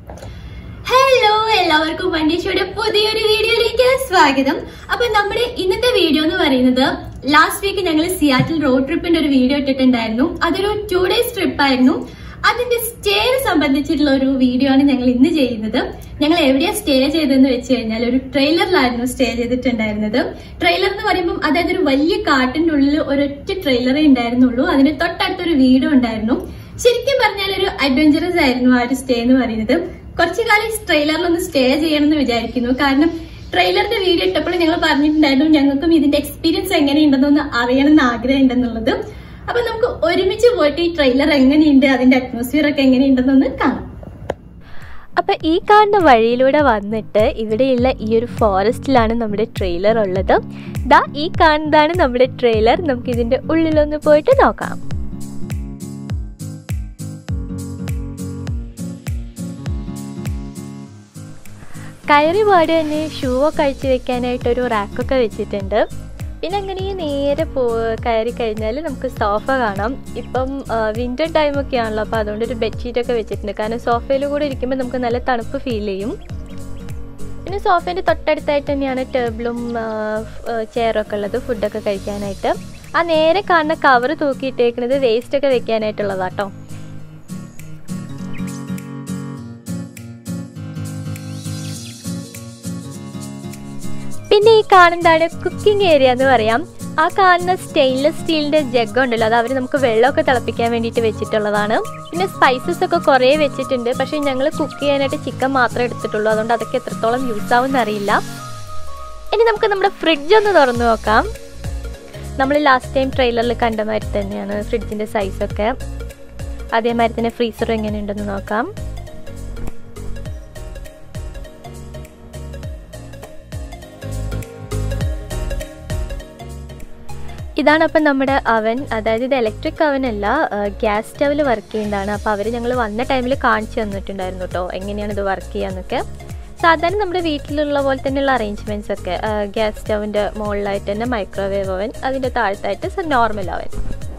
Hello, എല്ലാവർക്കും OneDayShowയുടെ പുതിയൊരു വീഡിയോയിലേക്ക് സ്വാഗതം. അപ്പോൾ നമ്മുടെ ഇന്നത്തെ വീഡിയോ എന്ന് പറയുന്നത് ലാസ്റ്റ് വീക്ക് ഞങ്ങൾ സിയാറ്റിൽ റോഡ് ട്രിപ്പിന്റെ ഒരു വീഡിയോ ഇട്ടിട്ടുണ്ടായിരുന്നു. അതൊരു 2 days ട്രിപ്പ് ആയിരുന്നു. അതിന്റെ സ്റ്റേ സംബന്ധിച്ചിട്ടുള്ള ഒരു വീഡിയോ ആണ് ഞങ്ങൾ ഇന്ന് ചെയ്യുന്നത്. ഞങ്ങൾ എവിടെയാ സ്റ്റേ ചെയ്തതെന്ന് വെച്ച് കഴിഞ്ഞാൽ ഒരു ട്രെയിലറിലായിരുന്നു സ്റ്റേ ചെയ്തിട്ടുണ്ടായിരുന്നത്. ട്രെയിലർ എന്ന് പറയുമ്പോൾ അതായത് ഒരു വലിയ കാട്ടിന്റെ ഉള്ളിൽ ഒരൊറ്റ ട്രെയിലറേ ഉണ്ടായിരുന്നുള്ളൂ. അതിന് തൊട്ടടുത്തൊരു വീടും ഉണ്ടായിരുന്നു. ശരിക്കും പറഞ്ഞാൽ ഒരു അഡ്വഞ്ചറസ് ആയിരുന്നു ആ ഒരു സ്റ്റേ എന്ന് പറയുന്നത്. കുറച്ചു കാലം ട്രെയിലറിലൊന്ന് സ്റ്റേ ചെയ്യണമെന്ന് വിചാരിക്കുന്നു. കാരണം ട്രെയിലറിന്റെ വീഡിയോ ഇട്ടപ്പോൾ ഞങ്ങൾ പറഞ്ഞിട്ടുണ്ടായിരുന്നു ഞങ്ങൾക്കും ഇതിന്റെ എക്സ്പീരിയൻസ് എങ്ങനെയുണ്ടെന്നൊന്ന് അറിയണമെന്ന് ആഗ്രഹം ഉണ്ടെന്നുള്ളത്. അപ്പൊ നമുക്ക് ഒരുമിച്ച് പോയിട്ട് ഈ ട്രെയിലർ എങ്ങനെയുണ്ട്, അതിന്റെ അറ്റ്മോസ്ഫിയർ ഒക്കെ എങ്ങനെയുണ്ടെന്നൊന്ന് കാണാം. അപ്പൊ ഈ കാണുന്ന വഴിയിലൂടെ വന്നിട്ട് ഇവിടെയുള്ള ഈ ഒരു ഫോറസ്റ്റിലാണ് നമ്മുടെ ട്രെയിലർ ഉള്ളത്. ദാ ഈ കാണുന്നതാണ് നമ്മുടെ ട്രെയിലർ. നമുക്ക് ഇതിന്റെ ഉള്ളിലൊന്ന് പോയിട്ട് നോക്കാം. കയറി പാട് തന്നെ ഷൂ ഒക്കെ അഴിച്ചു വെക്കാനായിട്ടൊരു റാക്കൊക്കെ വെച്ചിട്ടുണ്ട്. പിന്നെ അങ്ങനെ നേരെ കയറി കഴിഞ്ഞാൽ നമുക്ക് സോഫ കാണാം. ഇപ്പം വിൻ്റർ ടൈമൊക്കെ ആണല്ലോ, അപ്പോൾ അതുകൊണ്ടൊരു ബെഡ്ഷീറ്റൊക്കെ വെച്ചിട്ടുണ്ട്. കാരണം സോഫയിൽ കൂടെ ഇരിക്കുമ്പോൾ നമുക്ക് നല്ല തണുപ്പ് ഫീൽ ചെയ്യും. പിന്നെ സോഫേൻ്റെ തൊട്ടടുത്തായിട്ട് തന്നെയാണ് ടേബിളും ചെയറൊക്കെ ഉള്ളത് ഫുഡൊക്കെ കഴിക്കാനായിട്ട്. ആ നേരെ കാണുന്ന കവർ തൂക്കിയിട്ടേക്കുന്നത് വേസ്റ്റൊക്കെ വെക്കാനായിട്ടുള്ളതാട്ടോ. പിന്നെ ഈ കാണുന്നതാണ് കുക്കിംഗ് ഏരിയ എന്ന് പറയാം. ആ കാണുന്ന സ്റ്റെയിൻലെസ് സ്റ്റീലിൻ്റെ ജഗ് ഉണ്ടല്ലോ, അത് അവർ നമുക്ക് വെള്ളമൊക്കെ തിളപ്പിക്കാൻ വേണ്ടിയിട്ട് വെച്ചിട്ടുള്ളതാണ്. പിന്നെ സ്പൈസസ് ഒക്കെ കുറേ വെച്ചിട്ടുണ്ട്. പക്ഷേ ഞങ്ങൾ കുക്ക് ചെയ്യാനായിട്ട് ചിക്കൻ മാത്രമേ എടുത്തിട്ടുള്ളൂ. അതുകൊണ്ട് അതൊക്കെ എത്രത്തോളം യൂസ് ആവുമെന്ന് അറിയില്ല. ഇനി നമുക്ക് നമ്മുടെ ഫ്രിഡ്ജ് ഒന്ന് തുറന്നു നോക്കാം. നമ്മൾ ലാസ്റ്റ് ടൈം ട്രെയിലറിൽ കണ്ട മാതിരി തന്നെയാണ് ഫ്രിഡ്ജിൻ്റെ സൈസൊക്കെ. അതേമാതിരി തന്നെ ഫ്രീസറും എങ്ങനെയുണ്ടെന്ന് നോക്കാം. ഇതാണ് അപ്പം നമ്മുടെ അവൻ. അതായത് ഇത് ഇലക്ട്രിക് അവനല്ല, ഗ്യാസ് സ്റ്റവിൽ വർക്ക് ചെയ്യുന്നതാണ്. അപ്പോൾ അവർ ഞങ്ങൾ വന്ന ടൈമിൽ കാണിച്ചു തന്നിട്ടുണ്ടായിരുന്നു കേട്ടോ എങ്ങനെയാണ് ഇത് വർക്ക് ചെയ്യാന്നൊക്കെ. സാധാരണ നമ്മുടെ വീട്ടിലുള്ള പോലെ തന്നെയുള്ള അറേഞ്ച്മെൻറ്റ്സ് ഒക്കെ. ഗ്യാസ് സ്റ്റവിൻ്റെ മുകളിലായിട്ട് തന്നെ മൈക്രോവേവ് അവൻ, അതിൻ്റെ താഴത്തായിട്ട് നോർമൽ അവൻ.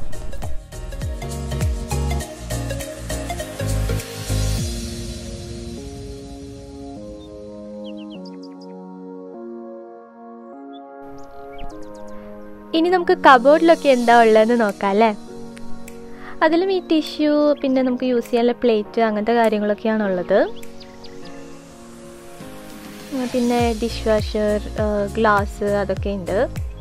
ഇനി നമുക്ക് കബോർഡിലൊക്കെ എന്താ ഉള്ളതെന്ന് നോക്കാം അല്ലേ. അതിലും ഈ ടിഷ്യൂ, പിന്നെ നമുക്ക് യൂസ് ചെയ്യാനുള്ള പ്ലേറ്റ്, അങ്ങനത്തെ കാര്യങ്ങളൊക്കെയാണുള്ളത്. പിന്നെ ഡിഷ് വാഷർ, ഗ്ലാസ്, അതൊക്കെ ഉണ്ട്.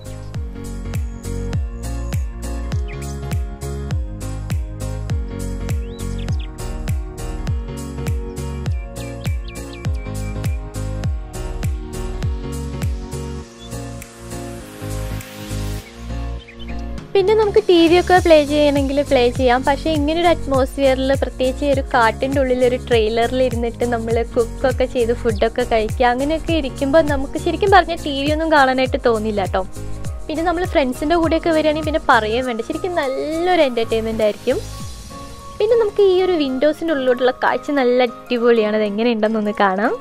പിന്നെ നമുക്ക് ടി വി ഒക്കെ പ്ലേ ചെയ്യണമെങ്കിൽ പ്ലേ ചെയ്യാം. പക്ഷേ ഇങ്ങനൊരു അറ്റ്മോസ്ഫിയറിൽ, പ്രത്യേകിച്ച് ഒരു കാട്ടിൻ്റെ ഉള്ളിൽ ഒരു ട്രെയിലറിൽ ഇരുന്നിട്ട് നമ്മൾ കുക്കൊക്കെ ചെയ്ത് ഫുഡൊക്കെ കഴിക്കുക, അങ്ങനെയൊക്കെ ഇരിക്കുമ്പോൾ നമുക്ക് ശരിക്കും പറഞ്ഞാൽ ടി വി ഒന്നും കാണാനായിട്ട് തോന്നില്ല കേട്ടോ. പിന്നെ നമ്മൾ ഫ്രണ്ട്സിൻ്റെ കൂടെയൊക്കെ വരികയാണെങ്കിൽ പിന്നെ പറയാൻ വേണ്ട, ശരിക്കും നല്ലൊരു എൻ്റർടൈൻമെൻ്റ് ആയിരിക്കും. പിന്നെ നമുക്ക് ഈ ഒരു വിൻഡോസിൻ്റെ ഉള്ളിലോട്ടുള്ള കാഴ്ച നല്ല അടിപൊളിയാണ്. അത് എങ്ങനെയുണ്ടെന്നൊന്ന് കാണാം.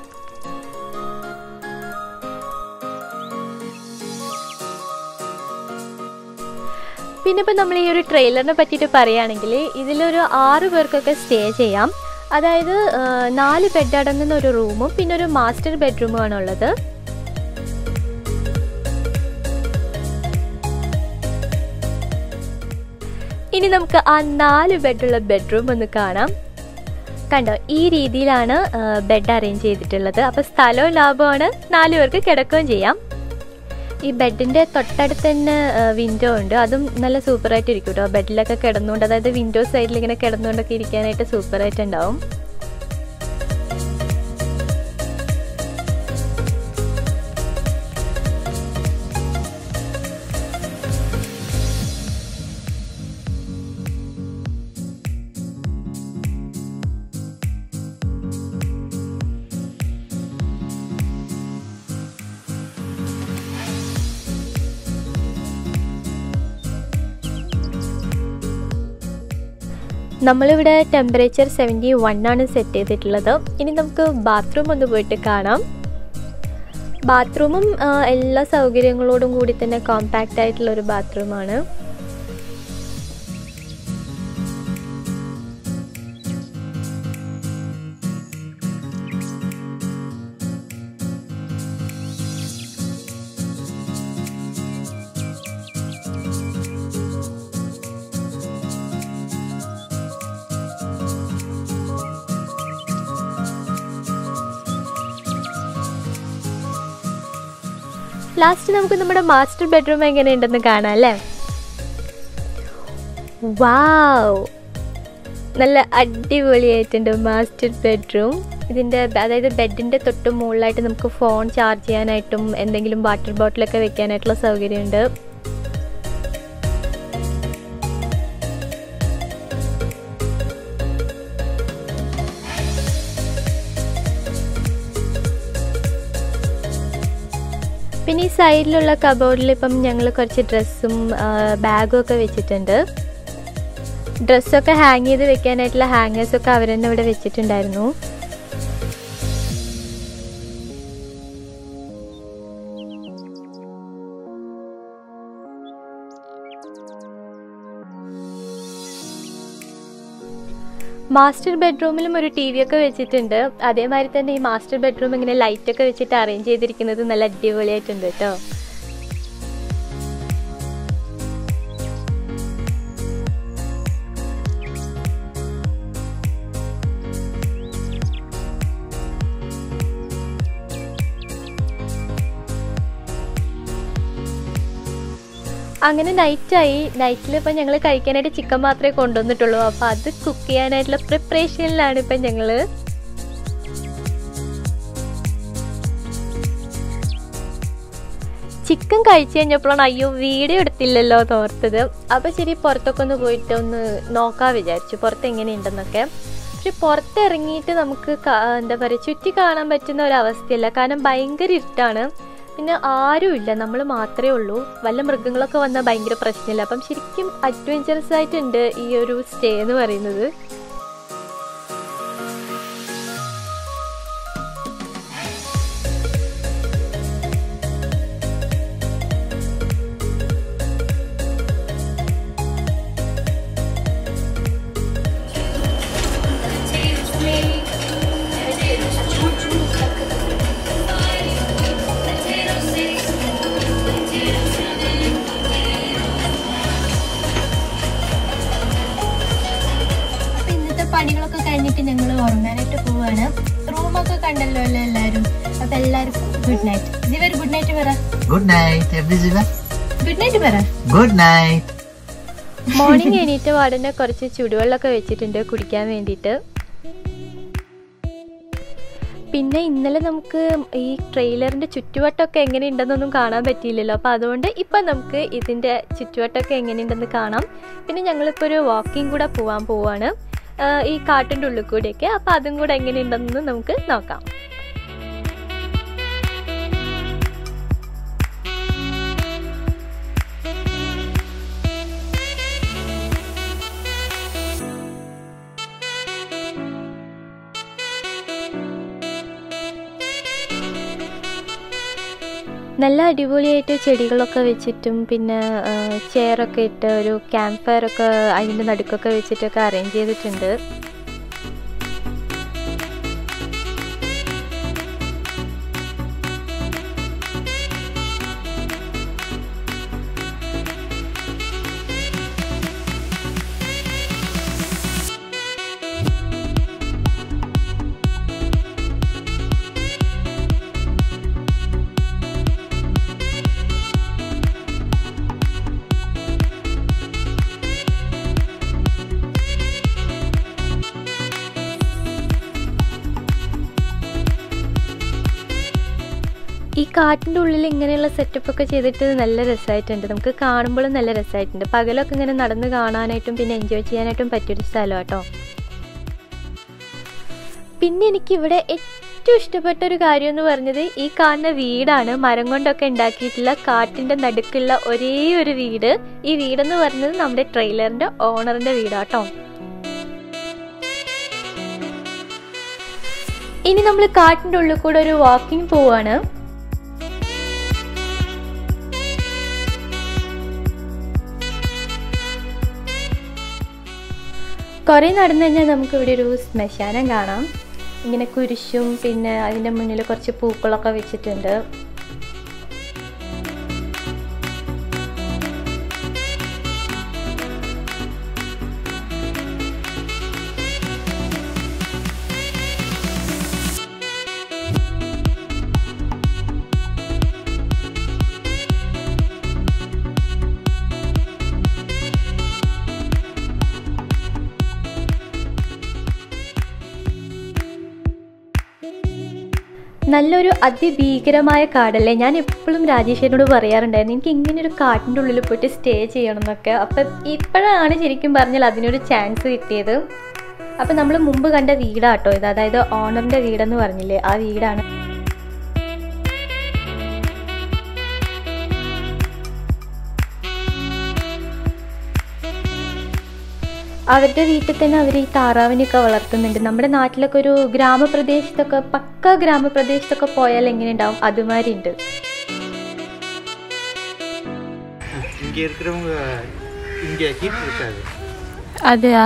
പിന്നെ ഇപ്പം നമ്മൾ ഈ ഒരു ട്രെയിലറിനെ പറ്റിയിട്ട് പറയുകയാണെങ്കിൽ ഇതിലൊരു 6 പേർക്കൊക്കെ സ്റ്റേ ചെയ്യാം. അതായത് 4 ബെഡ് അടങ്ങുന്ന ഒരു റൂമും പിന്നെ ഒരു മാസ്റ്റർ ബെഡ്റൂമുമാണ് ഉള്ളത്. ഇനി നമുക്ക് ആ 4 ബെഡുള്ള ബെഡ്റൂം ഒന്ന് കാണാം. കണ്ടോ, ഈ രീതിയിലാണ് ബെഡ് അറേഞ്ച് ചെയ്തിട്ടുള്ളത്. അപ്പോൾ സ്ഥലവും ലാഭമാണ്, 4 പേർക്ക് കിടക്കുകയും ചെയ്യാം. ഈ ബെഡിൻ്റെ തൊട്ടടുത്ത് തന്നെ വിൻഡോ ഉണ്ട്. അതും നല്ല സൂപ്പറായിട്ട് ഇരിക്കും കേട്ടോ. ബെഡിലൊക്കെ കിടന്നുകൊണ്ട്, അതായത് വിൻഡോ സൈഡിൽ ഇങ്ങനെ കിടന്നുകൊണ്ടൊക്കെ ഇരിക്കാനായിട്ട് സൂപ്പറായിട്ടുണ്ടാവും. നമ്മളിവിടെ ടെമ്പറേച്ചർ 71 ആണ് സെറ്റ് ചെയ്തിട്ടുള്ളത്. ഇനി നമുക്ക് ബാത്റൂം ഒന്ന് പോയിട്ട് കാണാം. ബാത്റൂമും എല്ലാ സൗകര്യങ്ങളോടും കൂടി തന്നെ കോമ്പാക്റ്റ് ആയിട്ടുള്ളൊരു ബാത്റൂമാണ്. ലാസ്റ്റ് നമുക്ക് നമ്മുടെ മാസ്റ്റർ ബെഡ്റൂം എങ്ങനെയുണ്ടെന്ന് കാണാം അല്ലേ. വാവ്, നല്ല അടിപൊളിയായിട്ടുണ്ട് മാസ്റ്റർ ബെഡ്റൂം. ഇതിൻ്റെ അതായത് ബെഡിൻ്റെ തൊട്ട് മുകളിലായിട്ട് നമുക്ക് ഫോൺ ചാർജ് ചെയ്യാനായിട്ടും എന്തെങ്കിലും വാട്ടർ ബോട്ടിലൊക്കെ വെക്കാനായിട്ടുള്ള സൗകര്യമുണ്ട്. പിന്നെ ഈ സൈഡിലുള്ള കബോർഡിൽ ഇപ്പം ഞങ്ങൾ കുറച്ച് ഡ്രസ്സും ബാഗും ഒക്കെ വെച്ചിട്ടുണ്ട്. ഡ്രസ്സൊക്കെ ഹാങ് ചെയ്ത് വെക്കാനായിട്ടുള്ള ഹാങ്ങേഴ്സൊക്കെ അവർ തന്നെ ഇവിടെ വെച്ചിട്ടുണ്ടായിരുന്നു. മാസ്റ്റർ ബെഡ്റൂമിലും ഒരു ടി വി ഒക്കെ വെച്ചിട്ടുണ്ട്. അതേമാതിരി തന്നെ ഈ മാസ്റ്റർ ബെഡ്റൂം ഇങ്ങനെ ലൈറ്റൊക്കെ വെച്ചിട്ട് അറേഞ്ച് ചെയ്തിരിക്കുന്നത് നല്ല അടിപൊളിയായിട്ടുണ്ട് കേട്ടോ. അങ്ങനെ നൈറ്റായി. നൈറ്റിലിപ്പോൾ ഞങ്ങൾ കഴിക്കാനായിട്ട് ചിക്കൻ മാത്രമേ കൊണ്ടുവന്നിട്ടുള്ളൂ. അപ്പോൾ അത് കുക്ക് ചെയ്യാനായിട്ടുള്ള പ്രിപ്പറേഷനിലാണ് ഇപ്പം ഞങ്ങൾ. ചിക്കൻ കഴിച്ചു കഴിഞ്ഞപ്പോഴാണ് അയ്യോ വീഡിയോ എടുത്തില്ലല്ലോ തോർത്തത്. അപ്പോൾ ശരി പുറത്തൊക്കെ ഒന്ന് പോയിട്ട് ഒന്ന് നോക്കാൻ വിചാരിച്ചു പുറത്ത് എങ്ങനെയുണ്ടെന്നൊക്കെ. പക്ഷെ പുറത്തിറങ്ങിയിട്ട് നമുക്ക് എന്താ പറയുക ചുറ്റി കാണാൻ പറ്റുന്ന ഒരവസ്ഥയല്ല. കാരണം ഭയങ്കര ഇരുട്ടാണ്. പിന്നെ ആരുമില്ല, നമ്മൾ മാത്രമേ ഉള്ളൂ. വല്ല മൃഗങ്ങളൊക്കെ വന്നാൽ ഭയങ്കര പ്രശ്നമില്ല. അപ്പം ശരിക്കും അഡ്വഞ്ചറസ് ആയിട്ടുണ്ട് ഈ ഒരു സ്റ്റേ എന്ന് പറയുന്നത്. പണികളൊക്കെ കഴിഞ്ഞിട്ട് ഞങ്ങൾ ഉറങ്ങാനായിട്ട് പോവാണ്. റൂമൊക്കെ കണ്ടല്ലോ അല്ലേ എല്ലാരും. അപ്പൊ എല്ലാവർക്കും good night. Jeeva good night പറ. Good night. ഗുഡ് നൈറ്റ് പറ. Good night. മോർണിംഗ് എണീറ്റ പാടന്നെ കുറച്ച് ചുടുവെള്ളമൊക്കെ വെച്ചിട്ടുണ്ട് കുടിക്കാൻ വേണ്ടിയിട്ട്. പിന്നെ ഇന്നലെ നമുക്ക് ഈ ട്രെയിലറിൻ്റെ ചുറ്റുവട്ടമൊക്കെ എങ്ങനെയുണ്ടെന്നൊന്നും കാണാൻ പറ്റിയില്ലല്ലോ. അപ്പോൾ അതുകൊണ്ട് ഇപ്പം നമുക്ക് ഇതിൻ്റെ ചുറ്റുവട്ടമൊക്കെ എങ്ങനെയുണ്ടെന്ന് കാണാം. പിന്നെ ഞങ്ങളിപ്പോൾ ഒരു വാക്കിംഗ് കൂടെ പോവാണ് ഈ കാട്ടിൻ്റെ ഉള്ളിൽ കൂടെയൊക്കെ. അപ്പോൾ അതും കൂടെ എങ്ങനെയുണ്ടെന്ന് നമുക്ക് നോക്കാം. നല്ല അടിപൊളിയായിട്ട് ചെടികളൊക്കെ വെച്ചിട്ടും പിന്നെ ചെയറൊക്കെ ഇട്ട് ഒരു ക്യാമ്പ് ഫയറൊക്കെ അതിൻ്റെ നടുക്കൊക്കെ വെച്ചിട്ടൊക്കെ അറേഞ്ച് ചെയ്തിട്ടുണ്ട്. ഈ കാട്ടിൻ്റെ ഉള്ളിൽ ഇങ്ങനെയുള്ള സെറ്റപ്പൊക്കെ ചെയ്തിട്ട് നല്ല രസമായിട്ടുണ്ട്. നമുക്ക് കാണുമ്പോഴും നല്ല രസമായിട്ടുണ്ട്. പകലൊക്കെ ഇങ്ങനെ നടന്ന് കാണാനായിട്ടും പിന്നെ എൻജോയ് ചെയ്യാനായിട്ടും പറ്റിയൊരു സ്ഥലം കേട്ടോ. പിന്നെ എനിക്കിവിടെ ഏറ്റവും ഇഷ്ടപ്പെട്ട ഒരു കാര്യം എന്ന് പറഞ്ഞത് ഈ കാണുന്ന വീടാണ്. മരം കൊണ്ടൊക്കെ ഉണ്ടാക്കിയിട്ടുള്ള കാട്ടിൻ്റെ നടുക്കുള്ള ഒരേ ഒരു വീട്. ഈ വീടെന്ന് പറഞ്ഞത് നമ്മുടെ ട്രെയിലറിൻ്റെ ഓണറിൻ്റെ വീടാട്ടോ. ഇനി നമ്മൾ കാട്ടിൻ്റെ ഉള്ളിൽ കൂടെ ഒരു വാക്കിംഗ് പോവാണ്. കുറേ നടന്നു കഴിഞ്ഞാൽ നമുക്കിവിടെ ഒരു ശ്മശാനം കാണാം. ഇങ്ങനെ കുരിശും പിന്നെ അതിൻ്റെ മുന്നിൽ കുറച്ച് പൂക്കളൊക്കെ വെച്ചിട്ടുണ്ട്. നല്ലൊരു അതിഭീകരമായ കാടല്ലേ. ഞാൻ എപ്പോഴും രാജേഷിനോട് പറയാറുണ്ടായിരുന്നു എനിക്ക് ഇങ്ങനെ ഒരു കാട്ടിൻ്റെ ഉള്ളിൽ പോയിട്ട് സ്റ്റേ ചെയ്യണം എന്നൊക്കെ. അപ്പം ഇപ്പോഴാണ് ശരിക്കും പറഞ്ഞാൽ അതിനൊരു ചാൻസ് കിട്ടിയത്. അപ്പം നമ്മൾ മുമ്പ് കണ്ട വീടാട്ടോ ഇത്, അതായത് ഓണറിൻ്റെ വീടെന്ന് പറഞ്ഞില്ലേ, ആ വീടാണ്. അവരുടെ വീട്ടിൽ തന്നെ അവർ ഈ താറാവിനെയൊക്കെ വളർത്തുന്നുണ്ട്. നമ്മുടെ നാട്ടിലൊക്കെ ഒരു ഗ്രാമപ്രദേശത്തൊക്കെ പക്ക ഗ്രാമപ്രദേശത്തൊക്കെ പോയാൽ എങ്ങനെ ഉണ്ടാവും, അതുമാതിരി ഉണ്ട്. അതെയാ,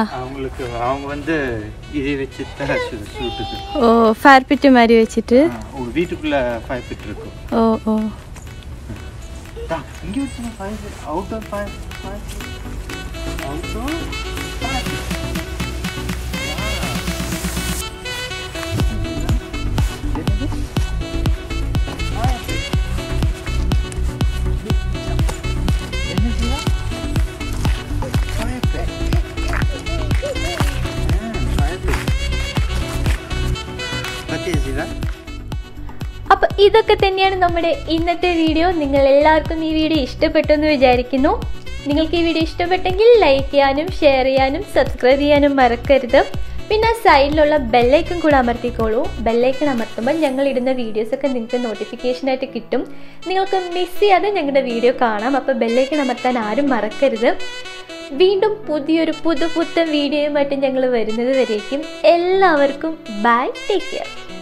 ഓ ഫയർ പിറ്റ് മാതിരി വെച്ചിട്ട്. ഓ ഓ അപ്പൊ ഇതൊക്കെ തന്നെയാണ് നമ്മുടെ ഇന്നത്തെ വീഡിയോ. നിങ്ങൾ എല്ലാവർക്കും ഈ വീഡിയോ ഇഷ്ടപ്പെട്ടു എന്ന് വിചാരിക്കുന്നു. നിങ്ങൾക്ക് ഈ വീഡിയോ ഇഷ്ടപ്പെട്ടെങ്കിൽ ലൈക്ക് ചെയ്യാനും ഷെയർ ചെയ്യാനും സബ്സ്ക്രൈബ് ചെയ്യാനും മറക്കരുത്. പിന്നെ സൈഡിലുള്ള ബെല്ലൈക്കൺ കൂടെ അമർത്തിക്കോളൂ. ബെല്ലൈക്കൺ അമർത്തുമ്പോൾ ഞങ്ങൾ ഇടുന്ന വീഡിയോസൊക്കെ നിങ്ങൾക്ക് നോട്ടിഫിക്കേഷനായിട്ട് കിട്ടും. നിങ്ങൾക്ക് മിസ് ചെയ്യാതെ ഞങ്ങളുടെ വീഡിയോ കാണാം. അപ്പോൾ ബെല്ലൈക്കൺ അമർത്താൻ ആരും മറക്കരുത്. വീണ്ടും പുതിയൊരു പുതുപുത്തൻ വീഡിയോയുമായിട്ട് ഞങ്ങൾ വരുന്നത് വരേക്കും എല്ലാവർക്കും ബൈ, ടേക്ക് കെയർ.